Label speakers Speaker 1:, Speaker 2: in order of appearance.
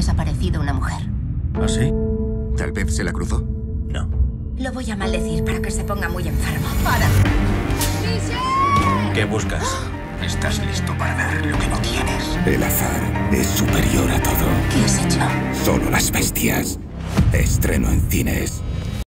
Speaker 1: desaparecido una mujer.
Speaker 2: ¿Ah, sí?
Speaker 3: ¿Tal vez se la cruzó?
Speaker 2: No.
Speaker 1: Lo voy a maldecir para que se ponga muy enfermo. ¡Para!
Speaker 2: ¿Qué buscas?
Speaker 3: Estás listo para ver lo que no tienes. El azar es superior a todo.
Speaker 1: ¿Qué has hecho?
Speaker 3: Solo las bestias. Estreno en cines.